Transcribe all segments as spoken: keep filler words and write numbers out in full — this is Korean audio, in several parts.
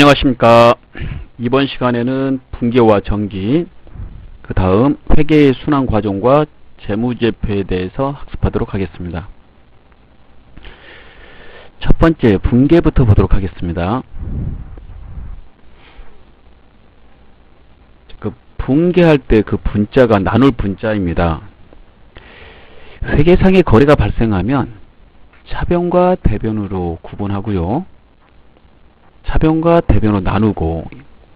안녕하십니까. 이번 시간에는 분계와 정기, 그 다음 회계의 순환 과정과 재무제표에 대해서 학습하도록 하겠습니다. 첫 번째 분계부터 보도록 하겠습니다. 그 분계할 때 그 분자가 나눌 분자입니다. 회계상의 거래가 발생하면 차변과 대변으로 구분하고요. 차변과 대변으로 나누고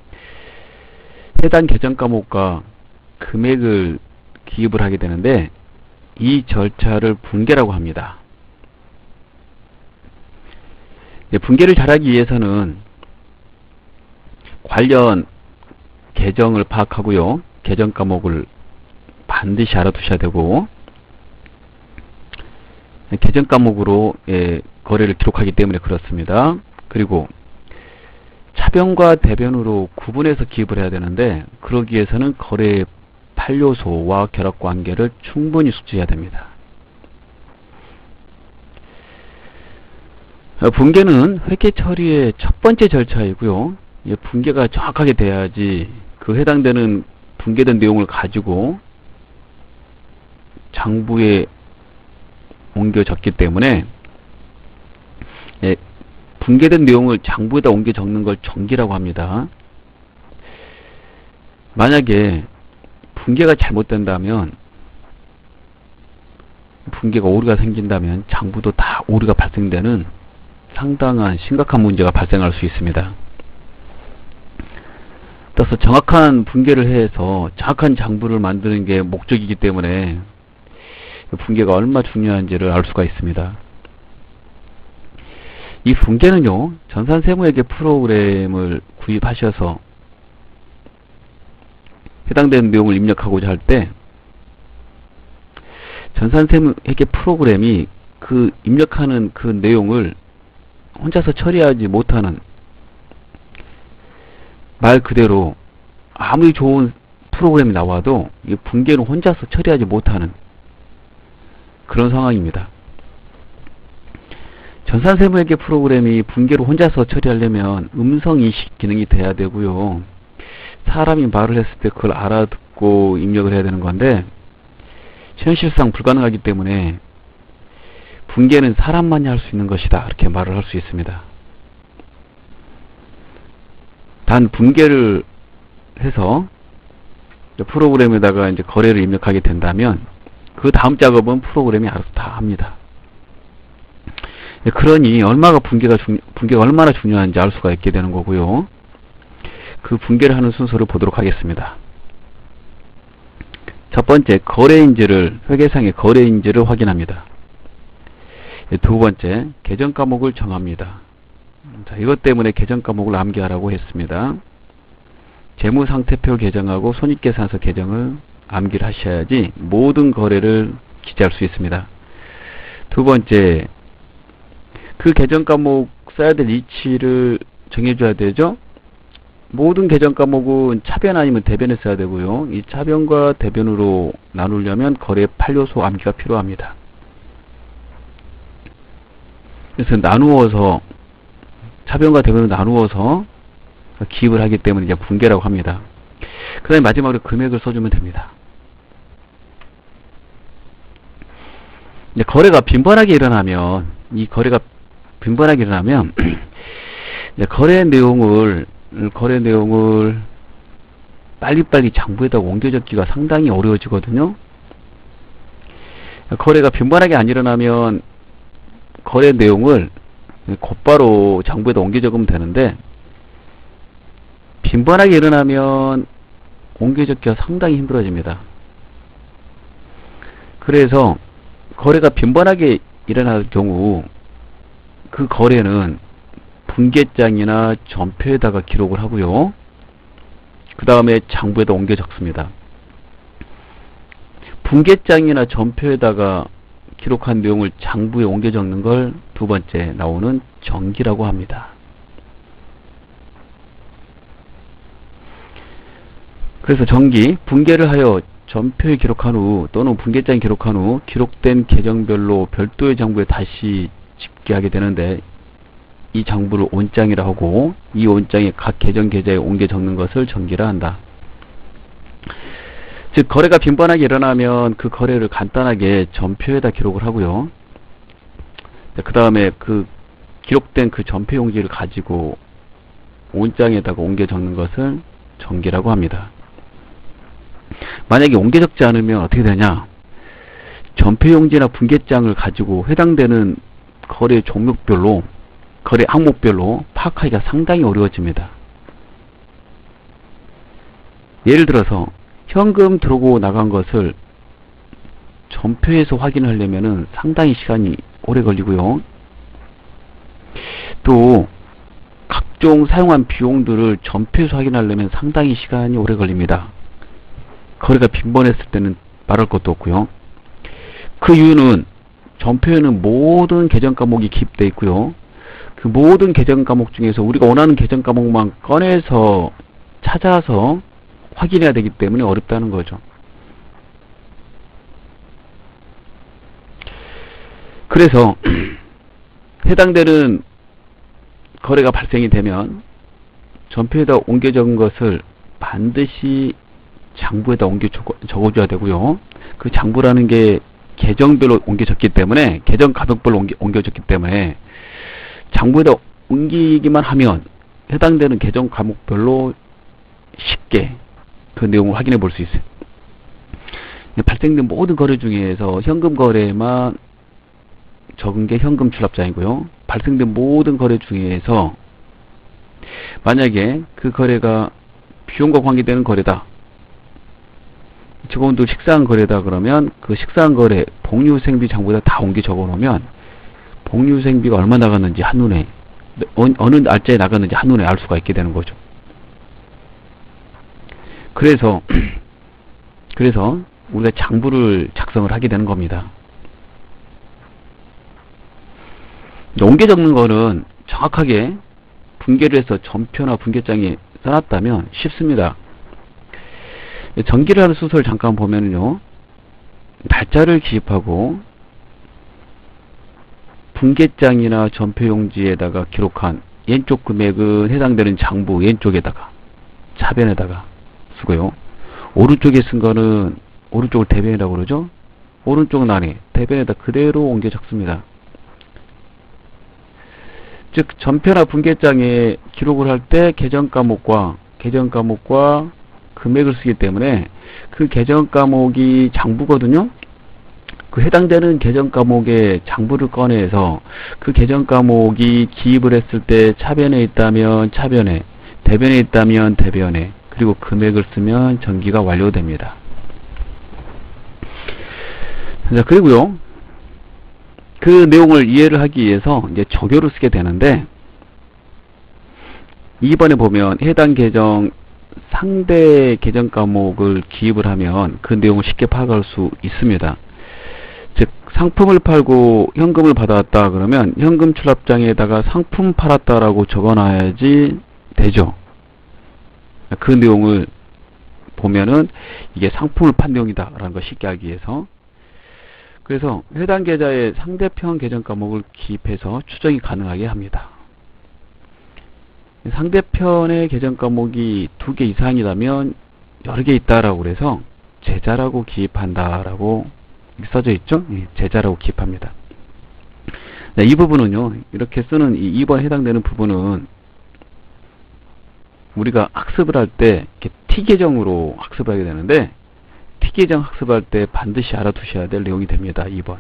해당 계정 과목과 금액을 기입을 하게 되는데 이 절차를 분계라고 합니다. 분계를 잘하기 위해서는 관련 계정을 파악하고요. 계정 과목을 반드시 알아두셔야 되고 계정 과목으로 예, 거래를 기록하기 때문에 그렇습니다. 그리고 차변과 대변으로 구분해서 기입을 해야 되는데 그러기 위해서는 거래의 판료소와 결합관계를 충분히 숙지해야 됩니다. 분계는 회계 처리의 첫 번째 절차이고요. 분계가 정확하게 돼야지 그 해당되는 분계된 내용을 가지고 장부에 옮겨 적기 때문에 예, 분계된 내용을 장부에다 옮겨 적는 걸 정기라고 합니다. 만약에 분계가 잘못된다면, 분계가 오류가 생긴다면 장부도 다 오류가 발생되는 상당한 심각한 문제가 발생할 수 있습니다. 따라서 정확한 분계를 해서 정확한 장부를 만드는 게 목적이기 때문에 분계가 얼마나 중요한지를 알 수가 있습니다. 이 분계는요, 전산세무회계 프로그램을 구입하셔서 해당되는 내용을 입력하고자 할 때 전산세무회계 프로그램이 그 입력하는 그 내용을 혼자서 처리하지 못하는, 말 그대로 아무리 좋은 프로그램이 나와도 이 분계는 혼자서 처리하지 못하는 그런 상황입니다. 전산세무회계 프로그램이 분계를 혼자서 처리하려면 음성인식 기능이 돼야 되고요. 사람이 말을 했을 때 그걸 알아듣고 입력을 해야 되는 건데 현실상 불가능하기 때문에 분계는 사람만이 할 수 있는 것이다, 이렇게 말을 할 수 있습니다. 단 분계를 해서 프로그램에다가 이제 거래를 입력하게 된다면 그 다음 작업은 프로그램이 알아서 다 합니다. 그러니 얼마가 분계가 중, 분계가 얼마나 중요한지 알 수가 있게 되는 거고요. 그 분계를 하는 순서를 보도록 하겠습니다. 첫 번째, 거래인지를, 회계상의 거래인지를 확인합니다. 두 번째, 계정 과목을 정합니다. 자, 이것 때문에 계정 과목을 암기하라고 했습니다. 재무상태표 계정하고 손익계산서 계정을 암기를 하셔야지 모든 거래를 기재할 수 있습니다. 두 번째, 그 계정 과목 써야 될 위치를 정해줘야 되죠. 모든 계정 과목은 차변 아니면 대변에 써야 되고요. 이 차변과 대변으로 나누려면 거래 판료소 암기가 필요합니다. 그래서 나누어서, 차변과 대변으로 나누어서 기입을 하기 때문에 이제 분계라고 합니다. 그 다음에 마지막으로 금액을 써주면 됩니다. 이제 거래가 빈번하게 일어나면, 이 거래가 빈번하게 일어나면, 이제 거래 내용을, 거래 내용을 빨리빨리 장부에다 옮겨 적기가 상당히 어려워지거든요. 거래가 빈번하게 안 일어나면 거래 내용을 곧바로 장부에다 옮겨 적으면 되는데, 빈번하게 일어나면 옮겨 적기가 상당히 힘들어집니다. 그래서 거래가 빈번하게 일어날 경우 그 거래는 분계장이나 전표에다가 기록을 하고요. 그 다음에 장부에다 옮겨 적습니다. 분계장이나 전표에다가 기록한 내용을 장부에 옮겨 적는 걸 두 번째 나오는 정기라고 합니다. 그래서 정기, 분계를 하여 전표에 기록한 후 또는 분계장에 기록한 후 기록된 계정별로 별도의 장부에 다시 집계하게 되는데 이 장부를 온장이라 하고 이 온장에 각 계정 계좌에 옮겨 적는 것을 전기라 한다. 즉 거래가 빈번하게 일어나면 그 거래를 간단하게 전표에다 기록을 하고요. 그 다음에 그 기록된 그 전표 용지를 가지고 온장에다가 옮겨 적는 것을 전기라고 합니다. 만약에 옮겨 적지 않으면 어떻게 되냐? 전표 용지나 분계장을 가지고 해당되는 거래 종목별로, 거래 항목별로 파악하기가 상당히 어려워집니다. 예를 들어서 현금 들어오고 나간 것을 전표에서 확인하려면 상당히 시간이 오래 걸리고요. 또 각종 사용한 비용들을 전표에서 확인하려면 상당히 시간이 오래 걸립니다. 거래가 빈번했을 때는 말할 것도 없고요. 그 이유는 전표에는 모든 계정 과목이 기입되어 있고요. 그 모든 계정 과목 중에서 우리가 원하는 계정 과목만 꺼내서 찾아서 확인해야 되기 때문에 어렵다는 거죠. 그래서 해당되는 거래가 발생이 되면 전표에다 옮겨 적은 것을 반드시 장부에다 옮겨 적어줘야 되고요. 그 장부라는 게 계정별로 옮겨 적기 때문에, 계정 가격별로 옮겨, 옮겨 적기 때문에 장부에다 옮기기만 하면 해당되는 계정 과목별로 쉽게 그 내용을 확인해 볼 수 있어요. 발생된 모든 거래 중에서 현금 거래만 적은 게 현금 출납장이고요. 발생된 모든 거래 중에서 만약에 그 거래가 비용과 관계되는 거래다, 직원도 식사한 거래다 그러면 그 식사한 거래 복리후생비 장부에다 다 옮겨 적어 놓으면 복리후생비가 얼마 나갔는지 한눈에, 어느 날짜에 나갔는지 한눈에 알 수가 있게 되는 거죠. 그래서 그래서 우리가 장부를 작성을 하게 되는 겁니다. 옮겨 적는 거는 정확하게 분계를 해서 전표나 분계장에 써놨다면 쉽습니다. 전기를 하는 순서를 잠깐 보면요, 날짜를 기입하고 분계장이나 전표용지에다가 기록한 왼쪽 금액은 해당되는 장부 왼쪽에다가 차변에다가 쓰고요. 오른쪽에 쓴 거는 오른쪽을 대변이라고 그러죠. 오른쪽은 아래, 대변에다 그대로 옮겨 적습니다. 즉 전표나 분계장에 기록을 할 때 계정 과목과 계정 과목과 금액을 쓰기 때문에 그 계정 과목이 장부거든요. 그 해당되는 계정 과목의 장부를 꺼내서 그 계정 과목이 기입을 했을 때 차변에 있다면 차변에, 대변에 있다면 대변에, 그리고 금액을 쓰면 전기가 완료됩니다. 자, 그리고요, 그 내용을 이해를 하기 위해서 이제 조교를 쓰게 되는데, 이 번에 보면 해당 계정 상대 계정 과목을 기입을 하면 그 내용을 쉽게 파악할 수 있습니다. 즉 상품을 팔고 현금을 받아왔다 그러면 현금 출납장에다가 상품 팔았다라고 적어놔야지 되죠. 그 내용을 보면은 이게 상품을 판 내용이다 라는 걸 쉽게 알기 위해서. 그래서 해당 계좌에 상대편 계정 과목을 기입해서 추정이 가능하게 합니다. 상대편의 계정 과목이 두 개 이상이라면 여러 개 있다라고 그래서 제자라고 기입한다라고 써져 있죠. 제자라고 기입합니다. 네, 이 부분은요, 이렇게 쓰는 이 이 번에 해당되는 부분은 우리가 학습을 할 때 T 계정으로 학습을 하게 되는데, T 계정 학습할 때 반드시 알아두셔야 될 내용이 됩니다. 이 번.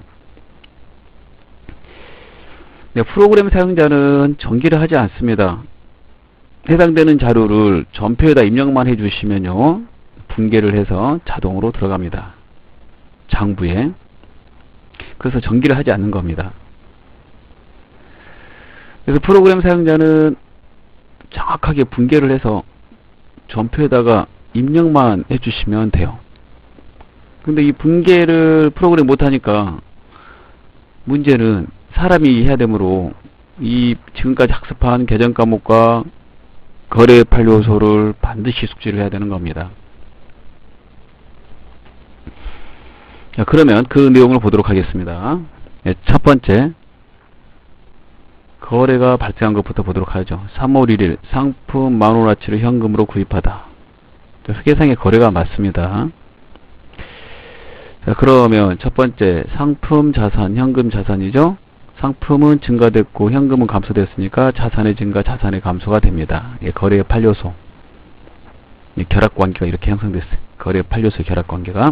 네, 프로그램 사용자는 전기를 하지 않습니다. 해당되는 자료를 전표에다 입력만 해주시면요, 분계를 해서 자동으로 들어갑니다. 장부에. 그래서 전기를 하지 않는 겁니다. 그래서 프로그램 사용자는 정확하게 분계를 해서 전표에다가 입력만 해주시면 돼요. 근데 이 분계를 프로그램 못하니까 문제는 사람이 해야 되므로 이 지금까지 학습한 계정 과목과 거래 판료소를 반드시 숙지를 해야 되는 겁니다. 자, 그러면 그 내용을 보도록 하겠습니다. 네, 첫 번째, 거래가 발생한 것부터 보도록 하죠. 삼월 일일 상품 만원어치를 현금으로 구입하다. 회계상의 거래가 맞습니다. 자, 그러면 첫 번째 상품 자산, 현금 자산이죠. 상품은 증가됐고 현금은 감소됐으니까 자산의 증가, 자산의 감소가 됩니다. 예, 거래의 팔 요소. 예, 결합관계가 이렇게 형성됐어요. 거래의 팔 요소의 결합관계가.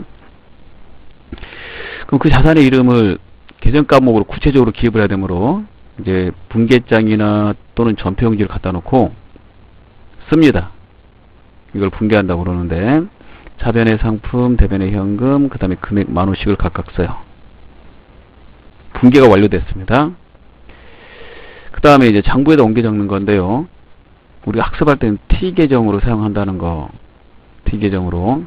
그럼 그 자산의 이름을 계정과목으로 구체적으로 기입을 해야 되므로 이제 분계장이나 또는 전표용지를 갖다 놓고 씁니다. 이걸 분계한다고 그러는데 차변의 상품, 대변의 현금, 그 다음에 금액 만원씩을 각각 써요. 분계가 완료됐습니다. 그 다음에 이제 장부에다 옮겨 적는 건데요. 우리가 학습할 때는 T 계정으로 사용한다는 거. T 계정으로.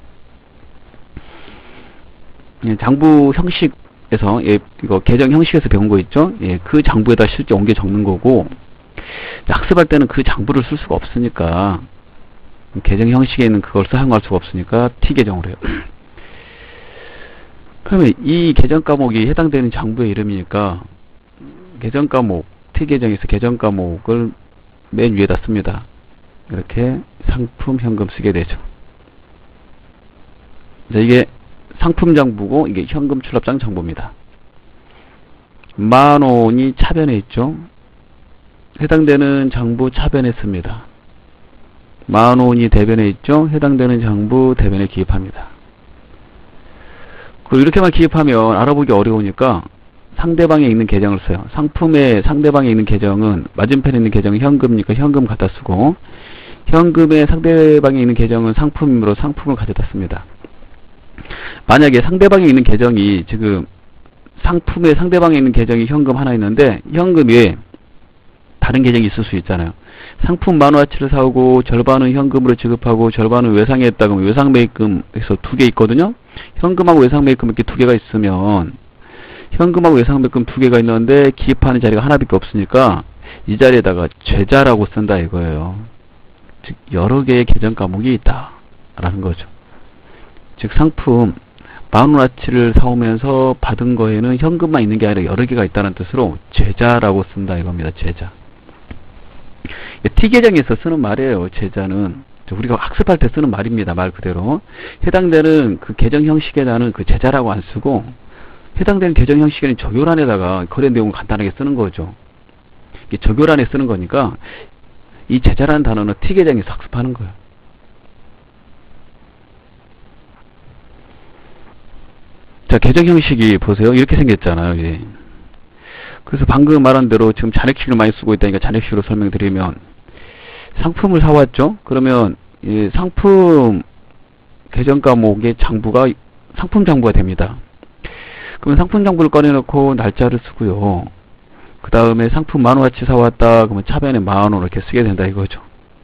예, 장부 형식에서, 예, 이거 계정 형식에서 배운 거 있죠? 예, 그 장부에다 실제 옮겨 적는 거고, 학습할 때는 그 장부를 쓸 수가 없으니까, 계정 형식에 있는 그걸 사용할 수가 없으니까 T 계정으로 해요. 그러면 이 계정 과목이 해당되는 장부의 이름이니까 계정 과목, T 계정에서 계정 과목을 맨 위에다 씁니다. 이렇게 상품, 현금 쓰게 되죠. 자, 이게 상품 장부고 이게 현금 출납장 장부입니다. 만원이 차변에 있죠. 해당되는 장부 차변에 씁니다. 만원이 대변에 있죠. 해당되는 장부 대변에 기입합니다. 그리고 이렇게만 기입하면 알아보기 어려우니까 상대방에 있는 계정을 써요. 상품의 상대방에 있는 계정은 맞은편에 있는 계정은 현금이니까 현금 갖다 쓰고 현금의 상대방에 있는 계정은 상품이므로 상품을 가져다 씁니다. 만약에 상대방에 있는 계정이 지금 상품의 상대방에 있는 계정이 현금 하나 있는데 현금 외에 다른 계정이 있을 수 있잖아요. 상품 만원어치를 사오고 절반은 현금으로 지급하고 절반은 외상에 했다 그러면 외상 매입금에서 두 개 있거든요. 현금하고 외상 매입금 이렇게 두 개가 있으면 현금하고 외상 매입금 두 개가 있는데 기입하는 자리가 하나밖에 없으니까 이 자리에다가 죄자라고 쓴다 이거예요. 즉 여러 개의 계정 과목이 있다 라는 거죠. 즉 상품 만원어치를 사오면서 받은 거에는 현금만 있는 게 아니라 여러 개가 있다는 뜻으로 죄자라고 쓴다 이겁니다. 죄자. T 계정에서 쓰는 말이에요. 제자는 우리가 학습할 때 쓰는 말입니다. 말 그대로 해당되는 그 계정 형식에다는 그 제자라고 안 쓰고 해당되는 계정 형식에는 적요란에다가 거래 내용을 간단하게 쓰는 거죠. 이게 적요란에 쓰는 거니까 이 제자라는 단어는 T 계정에서 학습하는 거예요. 자, 계정 형식이 보세요. 이렇게 생겼잖아요. 예. 그래서 방금 말한 대로 지금 잔액식을 많이 쓰고 있다니까 잔액식으로 설명드리면 상품을 사왔죠. 그러면 이 상품 계정 과목의 장부가 상품 장부가 됩니다. 그러면 상품 장부를 꺼내놓고 날짜를 쓰고요. 그 다음에 상품 만원어치 사왔다 그러면 차변에 만원 이렇게 쓰게 된다 이거죠.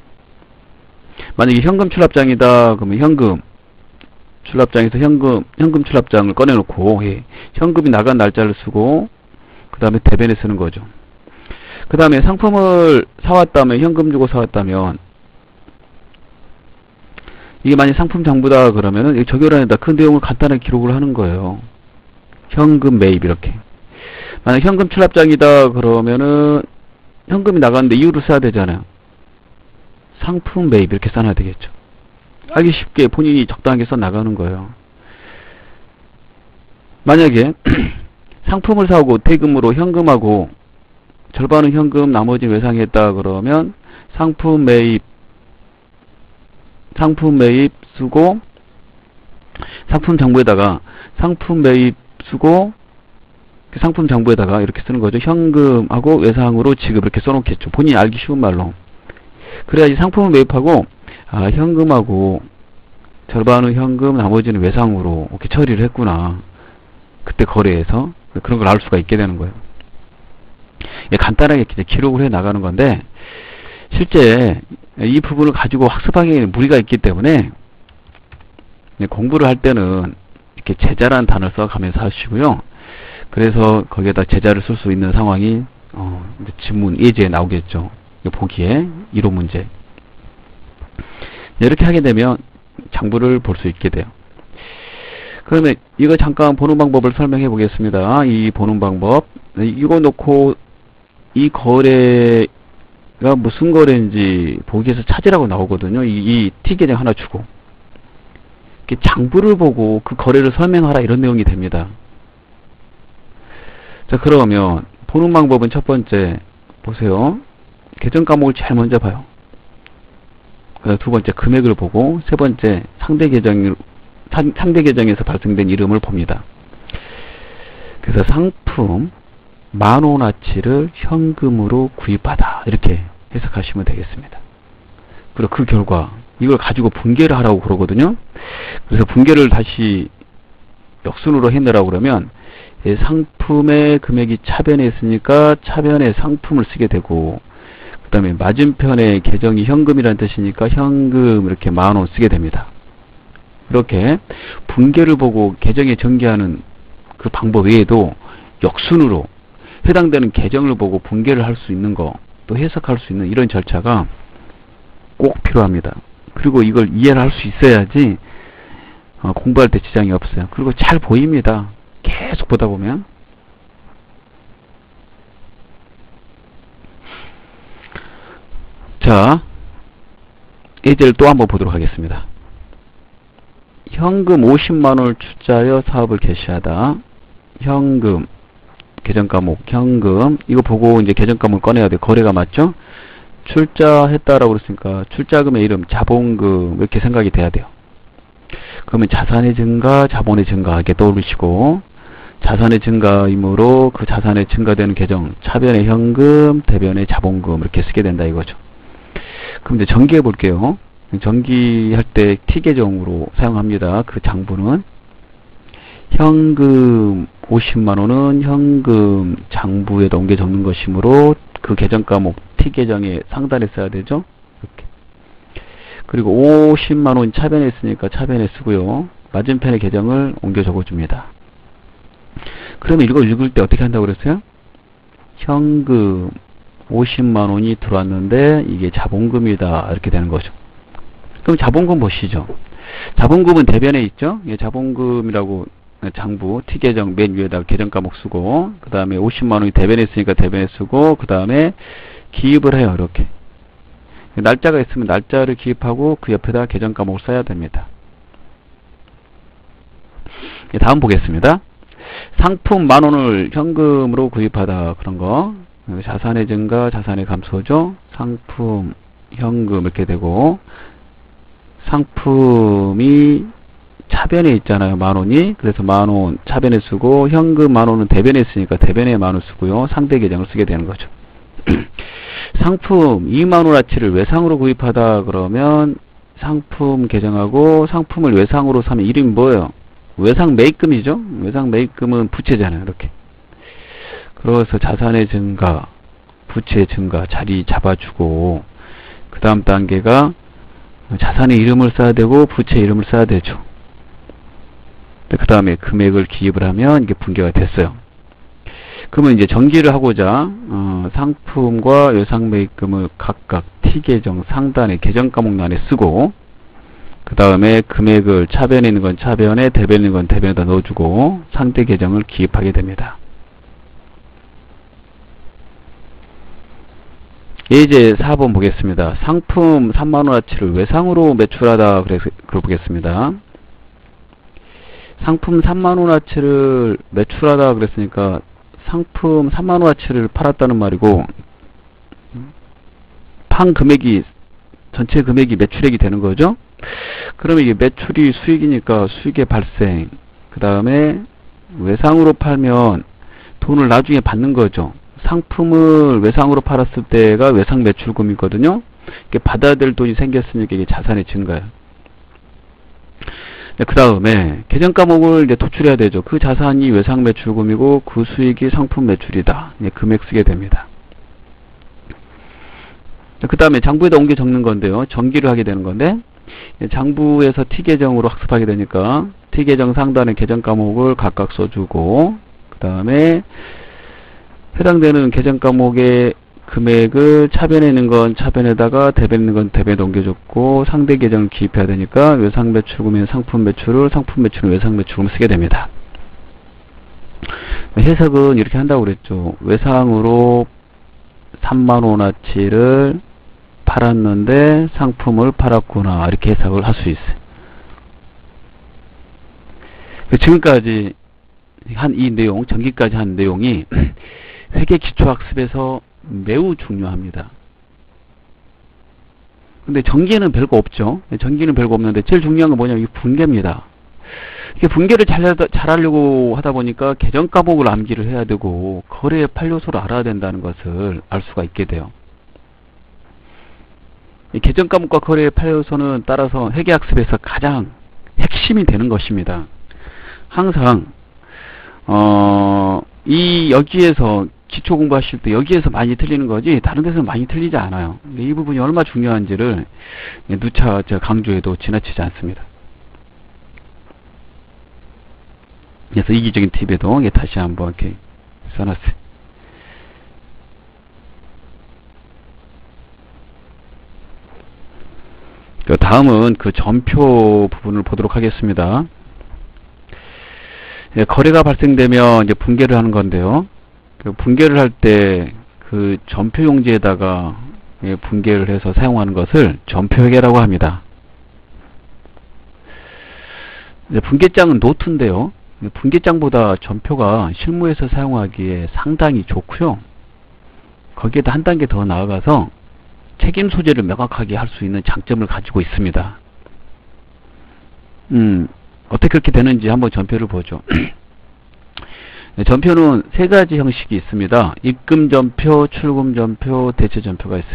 만약에 현금 출납장이다 그러면 현금 출납장에서 현금 현금 출납장을 꺼내놓고 예, 현금이 나간 날짜를 쓰고 그 다음에 대변에 쓰는 거죠. 그 다음에 상품을 사왔다면 현금 주고 사왔다면 이게 만약 상품 장부다 그러면은 적요란에다 그 내용을 간단하게 기록을 하는 거예요. 현금 매입 이렇게. 만약 현금 출납장이다 그러면은 현금이 나갔는데 이유를 써야 되잖아요. 상품 매입 이렇게 써놔야 되겠죠. 알기 쉽게 본인이 적당하게 써 나가는 거예요. 만약에 상품을 사오고 대금으로 현금하고 절반은 현금 나머지는 외상에 했다 그러면 상품 매입 상품 매입 쓰고 상품 장부에다가 상품 매입 쓰고 상품 장부에다가 이렇게 쓰는 거죠. 현금하고 외상으로 지급 이렇게 써놓겠죠. 본인이 알기 쉬운 말로. 그래야지 상품을 매입하고 아 현금하고 절반은 현금 나머지는 외상으로 이렇게 처리를 했구나. 그때 거래에서 그런 걸 알 수가 있게 되는 거예요. 간단하게 기록을 해 나가는 건데 실제 이 부분을 가지고 학습하기에는 무리가 있기 때문에 공부를 할 때는 이렇게 제자라는 단어를 써가면서 하시고요. 그래서 거기에다 제자를 쓸 수 있는 상황이 어, 이제 지문 예제에 나오겠죠. 보기에 이론 문제. 이렇게 하게 되면 장부를 볼 수 있게 돼요. 그러면 이거 잠깐 보는 방법을 설명해 보겠습니다. 이 보는 방법 이거 놓고 이 거래가 무슨 거래인지 보기에서 찾으라고 나오거든요. 이, 이 T계정 하나 주고. 장부를 보고 그 거래를 설명하라 이런 내용이 됩니다. 자, 그러면 보는 방법은 첫 번째 보세요. 계정 과목을 제일 먼저 봐요. 두 번째 금액을 보고, 세 번째 상대 계정 상대 계정에서 발생된 이름을 봅니다. 그래서 상품 만원어치를 현금으로 구입하다 이렇게 해석하시면 되겠습니다. 그리고 그 결과 이걸 가지고 분개를 하라고 그러거든요. 그래서 분개를 다시 역순으로 해내라고 그러면 상품의 금액이 차변에 있으니까 차변에 상품을 쓰게 되고, 그 다음에 맞은편에 계정이 현금이라는 뜻이니까 현금 이렇게 만원 쓰게 됩니다. 이렇게 분개를 보고 계정에 전개하는 그 방법 외에도 역순으로 해당되는 계정을 보고 분개를 할 수 있는 거, 또 해석할 수 있는 이런 절차가 꼭 필요합니다. 그리고 이걸 이해를 할 수 있어야지 어, 공부할 때 지장이 없어요. 그리고 잘 보입니다. 계속 보다 보면. 자, 예제를 또 한번 보도록 하겠습니다. 현금 오십만원을 출자하여 사업을 개시하다. 현금, 계정 과목, 현금. 이거 보고 이제 계정 과목을 꺼내야 돼. 거래가 맞죠? 출자했다라고 그랬으니까 출자금의 이름, 자본금 이렇게 생각이 돼야 돼요. 그러면 자산의 증가, 자본의 증가 이렇게 떠올리시고, 자산의 증가이므로 그 자산의 증가되는 계정, 차변의 현금, 대변의 자본금 이렇게 쓰게 된다 이거죠. 그럼 이제 전기해 볼게요. 전기할 때 T계정으로 사용합니다. 그 장부는 현금 오십만원은 현금 장부에다 옮겨 적는 것이므로 그 계정 과목 T계정에 상단에 써야 되죠. 이렇게. 그리고 오십만원 차변에 있으니까 차변에 쓰고요. 맞은편의 계정을 옮겨 적어줍니다. 그러면 이거 읽을 때 어떻게 한다고 그랬어요? 현금 오십만원이 들어왔는데 이게 자본금이다 이렇게 되는 거죠. 그럼 자본금 보시죠. 자본금은 대변에 있죠. 예, 자본금이라고 장부 T계정 맨 위에다가 계정 과목 쓰고, 그 다음에 오십만원이 대변에 있으니까 대변에 쓰고, 그 다음에 기입을 해요. 이렇게 날짜가 있으면 날짜를 기입하고 그 옆에다 계정 과목을 써야 됩니다. 예, 다음 보겠습니다. 상품 만원을 현금으로 구입하다 그런 거, 자산의 증가, 자산의 감소죠. 상품, 현금 이렇게 되고, 상품이 차변에 있잖아요. 만원이. 그래서 만원 차변에 쓰고, 현금 만원은 대변에 있으니까 대변에 만원 쓰고요. 상대 계정을 쓰게 되는 거죠. 상품 이만원어치를 외상으로 구입하다 그러면 상품 계정하고 상품을 외상으로 사면 이름이 뭐예요? 외상 매입금이죠. 외상 매입금은 부채잖아요. 이렇게. 그래서 자산의 증가, 부채 증가 자리 잡아주고, 그 다음 단계가 자산의 이름을 써야 되고 부채 이름을 써야 되죠. 그 다음에 금액을 기입을 하면 이게 분개가 됐어요. 그러면 이제 전기를 하고자 어, 상품과 외상 매입금을 각각 T계정 상단의 계정 과목란에 쓰고, 그 다음에 금액을 차변에 있는 건 차변에, 대변에 있는 건 대변에다 넣어주고 상대 계정을 기입하게 됩니다. 예제 사 번 보겠습니다. 상품 삼만원어치를 외상으로 매출하다 그래서 그걸 보겠습니다. 상품 삼만원어치를 매출하다 그랬으니까 상품 삼만원어치를 팔았다는 말이고, 판 금액이 전체 금액이 매출액이 되는 거죠. 그러면 이게 매출이 수익이니까 수익의 발생, 그 다음에 외상으로 팔면 돈을 나중에 받는 거죠. 상품을 외상으로 팔았을 때가 외상 매출금이거든요. 이게 받아야 될 돈이 생겼으니까 이게 자산의 증가예요. 그 다음에 계정 과목을 이제 도출해야 되죠. 그 자산이 외상 매출금이고 그 수익이 상품 매출이다. 네, 금액 쓰게 됩니다. 그 다음에 장부에다 옮겨 적는 건데요. 전기를 하게 되는 건데, 장부에서 T계정으로 학습하게 되니까 T계정 상단의 계정 과목을 각각 써주고, 그 다음에 해당되는 계정 과목의 금액을 차변에 있는 건 차변에다가 대변에 있는 건 대변에 옮겨줬고, 상대 계정을 기입해야 되니까 외상 매출금인 상품 매출을, 상품 매출은 외상 매출금을 쓰게 됩니다. 해석은 이렇게 한다고 그랬죠. 외상으로 삼만 원어치를 팔았는데 상품을 팔았구나, 이렇게 해석을 할 수 있어요. 지금까지 한 이 내용, 전기까지 한 내용이 회계 기초학습에서 매우 중요합니다. 근데 전기는 별거 없죠. 전기는 별거 없는데 제일 중요한 건 뭐냐면 이 분계입니다. 이게 분계를 잘, 잘 하려고 하다 보니까 계정 과목을 암기를 해야 되고 거래의 팔 요소를 알아야 된다는 것을 알 수가 있게 돼요. 이 계정 과목과 거래의 팔 요소는 따라서 회계학습에서 가장 핵심이 되는 것입니다. 항상 어, 이 여기에서 기초 공부하실 때 여기에서 많이 틀리는 거지 다른 데서는 많이 틀리지 않아요. 이 부분이 얼마나 중요한지를 누차 제가 강조해도 지나치지 않습니다. 그래서 이기적인 팁에도 다시 한번 이렇게 써놨어요. 다음은 그 전표 부분을 보도록 하겠습니다. 예, 거래가 발생되면 이제 분계를 하는 건데요. 그 분계를 할 때 그 전표용지에다가 예, 분계를 해서 사용하는 것을 전표회계라고 합니다. 이제 분계장은 노트인데요. 분계장보다 전표가 실무에서 사용하기에 상당히 좋고요. 거기에다 한 단계 더 나아가서 책임 소재를 명확하게 할 수 있는 장점을 가지고 있습니다. 음, 어떻게 그렇게 되는지 한번 전표를 보죠. 전표는 세 가지 형식이 있습니다. 입금 전표, 출금 전표, 대체 전표가 있어요.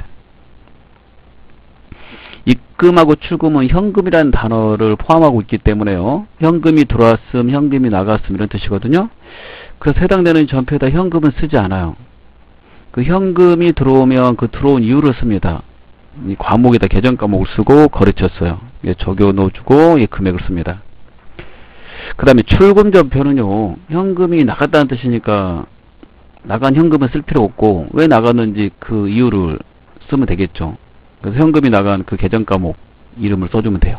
입금하고 출금은 현금이라는 단어를 포함하고 있기 때문에요. 현금이 들어왔음, 현금이 나갔음 이런 뜻이거든요. 그래서 해당되는 전표에다 현금은 쓰지 않아요. 그 현금이 들어오면 그 들어온 이유를 씁니다. 이 과목에다 계정 과목을 쓰고 거래처 써요. 예, 적요 넣어주고 예, 금액을 씁니다. 그 다음에 출금 전표는요, 현금이 나갔다는 뜻이니까 나간 현금은 쓸 필요 없고 왜 나갔는지 그 이유를 쓰면 되겠죠. 그래서 현금이 나간 그 계정 과목 이름을 써주면 돼요.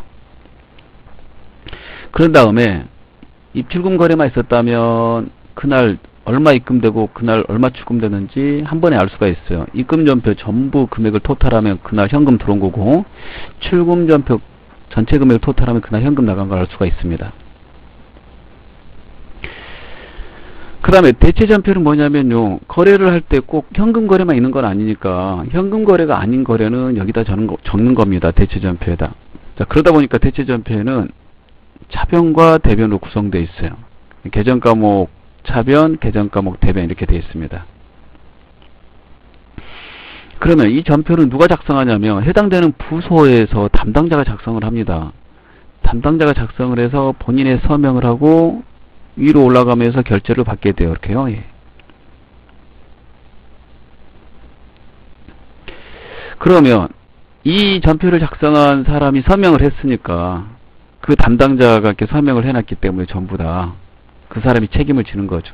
그런 다음에 입출금 거래만 있었다면 그날 얼마 입금되고 그날 얼마 출금되는지 한 번에 알 수가 있어요. 입금 전표 전부 금액을 토탈하면 그날 현금 들어온 거고, 출금 전표 전체 금액을 토탈하면 그날 현금 나간 걸 알 수가 있습니다. 그 다음에 대체 전표는 뭐냐면요, 거래를 할 때 꼭 현금 거래만 있는 건 아니니까 현금 거래가 아닌 거래는 여기다 적는, 거, 적는 겁니다. 대체 전표에다. 자, 그러다 보니까 대체 전표에는 차변과 대변으로 구성되어 있어요. 계정 과목 차변, 계정 과목 대변 이렇게 되어 있습니다. 그러면 이 전표는 누가 작성하냐면 해당되는 부서에서 담당자가 작성을 합니다. 담당자가 작성을 해서 본인의 서명을 하고 위로 올라가면서 결제를 받게 돼요. 이렇게요. 예. 그러면 이 전표를 작성한 사람이 서명을 했으니까 그 담당자가 이렇게 서명을 해놨기 때문에 전부 다 그 사람이 책임을 지는 거죠.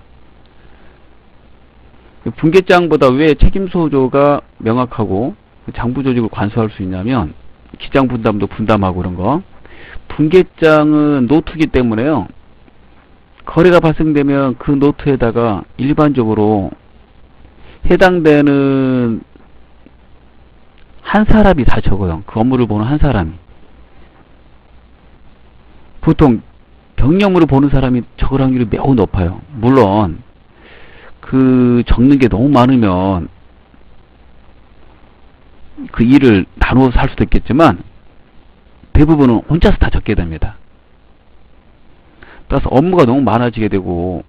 분계장보다 왜 책임 소조가 명확하고 장부 조직을 관수할 수 있냐면 기장 분담도 분담하고 그런 거. 분계장은 노트이기 때문에요. 거래가 발생되면 그 노트에다가 일반적으로 해당되는 한 사람이 다 적어요. 그 업무를 보는 한 사람이. 보통 병력물을 보는 사람이 적을 확률이 매우 높아요. 물론 그 적는 게 너무 많으면 그 일을 나누어서 할 수도 있겠지만 대부분은 혼자서 다 적게 됩니다. 따라서 업무가 너무 많아지게 되고,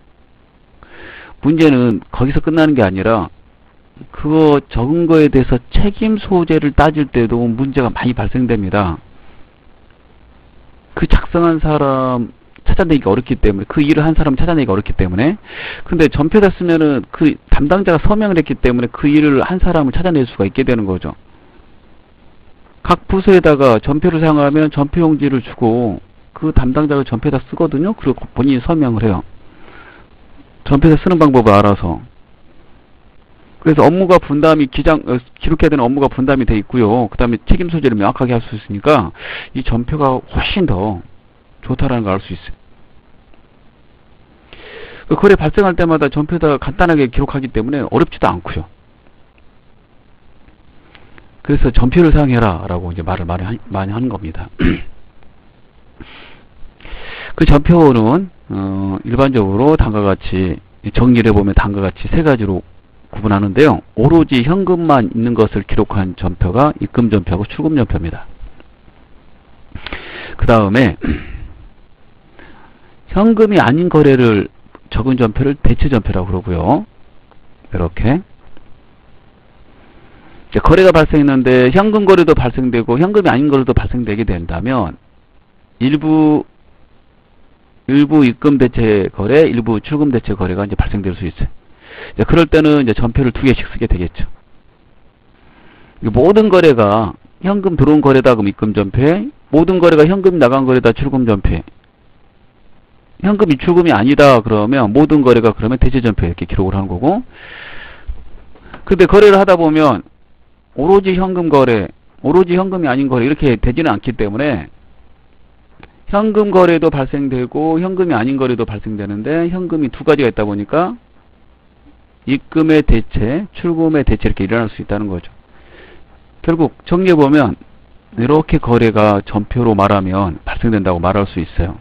문제는 거기서 끝나는 게 아니라 그거 적은 거에 대해서 책임 소재를 따질 때도 문제가 많이 발생됩니다. 그 작성한 사람 찾아내기가 어렵기 때문에, 그 일을 한 사람 찾아내기가 어렵기 때문에. 근데 전표에다 쓰면은 그 담당자가 서명을 했기 때문에 그 일을 한 사람을 찾아낼 수가 있게 되는 거죠. 각 부서에다가 전표를 사용하면 전표용지를 주고 그 담당자가 전표에다 쓰거든요. 그리고 본인이 서명을 해요. 전표에다 쓰는 방법을 알아서. 그래서 업무가 분담이 기장, 어, 기록해야 되는 업무가 분담이 돼 있고요. 그 다음에 책임 소재를 명확하게 할 수 있으니까 이 전표가 훨씬 더 좋다라는 걸 알 수 있어요. 그 거래 발생할 때마다 전표에다 간단하게 기록하기 때문에 어렵지도 않고요. 그래서 전표를 사용해라 라고 이제 말을 많이, 하, 많이 하는 겁니다. 그 전표는 어, 일반적으로 다음과 같이 정리를 해보면 다음과 같이 세 가지로 구분하는데요. 오로지 현금만 있는 것을 기록한 전표가 입금 전표하고 출금 전표입니다. 그 다음에 현금이 아닌 거래를 적은 전표를 대체 전표라고 그러고요. 이렇게 거래가 발생했는데 현금 거래도 발생되고 현금이 아닌 거래도 발생되게 된다면 일부 일부 입금 대체 거래, 일부 출금 대체 거래가 이제 발생될 수 있어요. 이제 그럴 때는 이제 전표를 두 개씩 쓰게 되겠죠. 모든 거래가 현금 들어온 거래다 그럼 입금 전표에, 모든 거래가 현금 나간 거래다 출금 전표에, 현금이 출금이 아니다 그러면 모든 거래가 그러면 대체 전표에 이렇게 기록을 하는 거고, 근데 거래를 하다 보면 오로지 현금 거래, 오로지 현금이 아닌 거래 이렇게 되지는 않기 때문에 현금 거래도 발생되고 현금이 아닌 거래도 발생되는데 현금이 두 가지가 있다 보니까 입금의 대체, 출금의 대체 이렇게 일어날 수 있다는 거죠. 결국 정리해보면 이렇게 거래가 전표로 말하면 발생된다고 말할 수 있어요.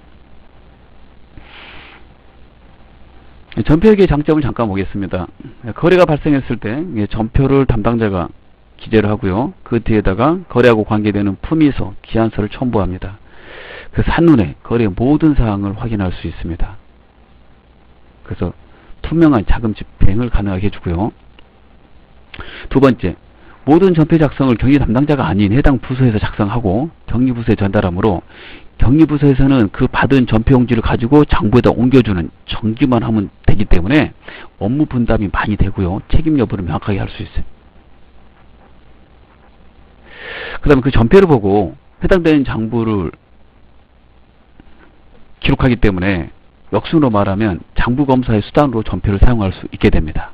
전표액의 장점을 잠깐 보겠습니다. 거래가 발생했을 때 전표를 담당자가 기재를 하고요. 그 뒤에다가 거래하고 관계되는 품위서, 기한서를 첨부합니다. 그래서 한눈에 거래의 모든 사항을 확인할 수 있습니다. 그래서 투명한 자금 집행을 가능하게 해주고요. 두 번째, 모든 전표 작성을 경리 담당자가 아닌 해당 부서에서 작성하고 경리부서에 전달하므로 경리부서에서는 그 받은 전표용지를 가지고 장부에다 옮겨주는 정기만 하면 되기 때문에 업무 분담이 많이 되고요. 책임 여부를 명확하게 할 수 있어요. 그 다음에 그 전표를 보고 해당되는 장부를 기록하기 때문에 역순으로 말하면 장부검사의 수단으로 전표를 사용할 수 있게 됩니다.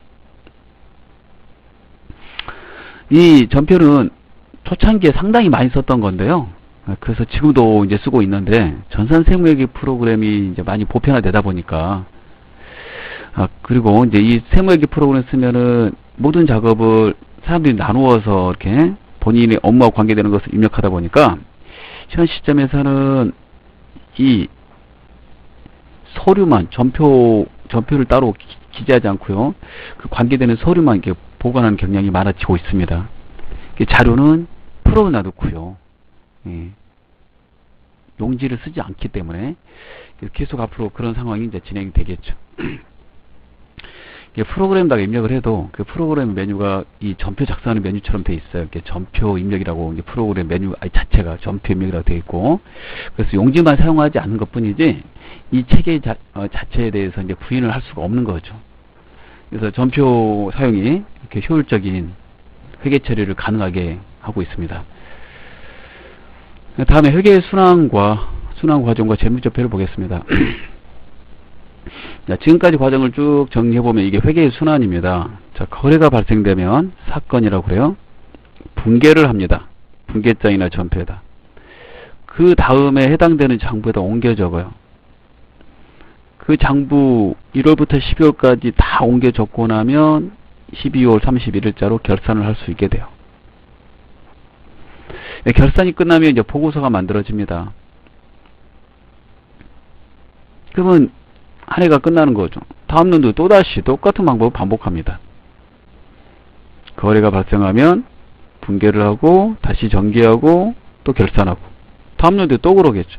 이 전표는 초창기에 상당히 많이 썼던 건데요. 그래서 지금도 이제 쓰고 있는데 전산세무회계 프로그램이 이제 많이 보편화되다 보니까 아 그리고 이제 이 세무회계 프로그램 쓰면은 모든 작업을 사람들이 나누어서 이렇게 본인의 업무와 관계되는 것을 입력하다 보니까 현 시점에서는 이 서류만 전표 전표를 따로 기재하지 않고요. 그 관계되는 서류만 이렇게 보관하는 경향이 많아지고 있습니다. 자료는 풀어 놔두고요. 예. 용지를 쓰지 않기 때문에 계속 앞으로 그런 상황이 이제 진행이 되겠죠. 프로그램에다가 입력을 해도 그 프로그램 메뉴가 이 전표 작성하는 메뉴처럼 돼 있어요. 이렇게 전표 입력이라고 이제 프로그램 메뉴 자체가 전표 입력이라고 돼 있고, 그래서 용지만 사용하지 않는 것 뿐이지 이 체계 자, 어, 자체에 대해서 이제 부인을 할 수가 없는 거죠. 그래서 전표 사용이 이렇게 효율적인 회계 처리를 가능하게 하고 있습니다. 다음에 회계 순환과 순환 과정과 재무제표를 보겠습니다. 자, 지금까지 과정을 쭉 정리해보면 이게 회계의 순환입니다. 자, 거래가 발생되면 사건이라고 그래요. 분계를 합니다. 분계장이나 전표에다. 그 다음에 해당되는 장부에다 옮겨 적어요. 그 장부 일월부터 십이월까지 다 옮겨 적고 나면 십이월 삼십일일자로 결산을 할 수 있게 돼요. 네, 결산이 끝나면 이제 보고서가 만들어집니다. 그러면 한 해가 끝나는 거죠. 다음 년도 또다시 똑같은 방법을 반복합니다. 거래가 발생하면 분계를 하고 다시 정기하고 또 결산하고 다음 년도에 또 그러겠죠.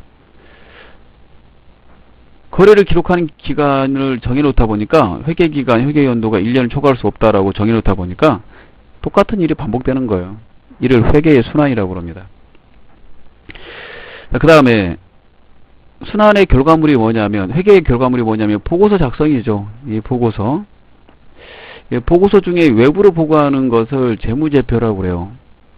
거래를 기록하는 기간을 정해놓다 보니까 회계기간, 회계연도가 일 년을 초과할 수 없다라고 정해놓다 보니까 똑같은 일이 반복되는 거예요. 이를 회계의 순환이라고 합니다. 그 다음에 순환의 결과물이 뭐냐면, 회계의 결과물이 뭐냐면 보고서 작성이죠. 이 보고서. 이 보고서 중에 외부로 보고하는 것을 재무제표라고 그래요.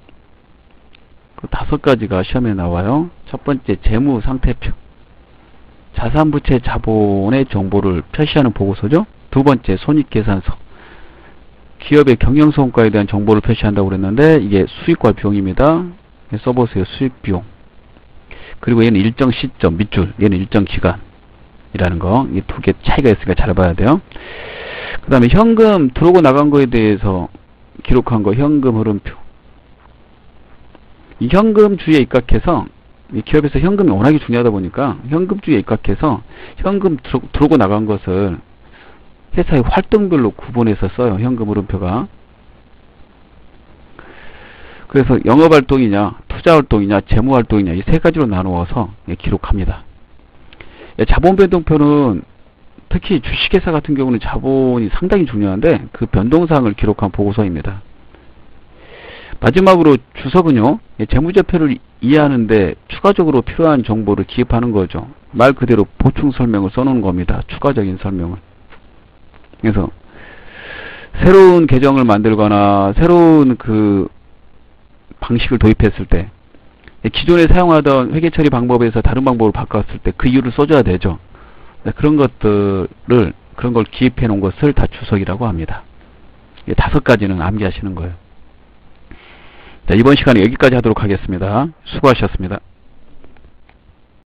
그 다섯 가지가 시험에 나와요. 첫 번째 재무상태표. 자산부채 자본의 정보를 표시하는 보고서죠. 두 번째 손익계산서. 기업의 경영성과에 대한 정보를 표시한다고 그랬는데 이게 수익과 비용입니다. 써보세요. 수익비용. 그리고 얘는 일정 시점, 밑줄. 얘는 일정 기간이라는 거. 이 두 개 차이가 있으니까 잘 봐야 돼요. 그 다음에 현금 들어오고 나간 거에 대해서 기록한 거 현금 흐름표. 이 현금주의에 입각해서 이 기업에서 현금이 워낙에 중요하다 보니까 현금주의에 입각해서 현금 들어, 들어오고 나간 것을 회사의 활동별로 구분해서 써요. 현금 흐름표가. 그래서 영업활동이냐 투자활동이냐 재무활동이냐 이 세 가지로 나누어서 기록합니다. 자본변동표는 특히 주식회사 같은 경우는 자본이 상당히 중요한데 그 변동사항을 기록한 보고서입니다. 마지막으로 주석은요, 재무제표를 이해하는데 추가적으로 필요한 정보를 기입하는 거죠. 말 그대로 보충 설명을 써놓은 겁니다. 추가적인 설명을. 그래서 새로운 계정을 만들거나 새로운 그 방식을 도입했을 때 기존에 사용하던 회계처리 방법에서 다른 방법을 바꿨을 때 그 이유를 써줘야 되죠. 그런 것들을 그런 걸 기입해 놓은 것을 다 주석이라고 합니다. 다섯 가지는 암기하시는 거예요. 자, 이번 시간에 여기까지 하도록 하겠습니다. 수고하셨습니다.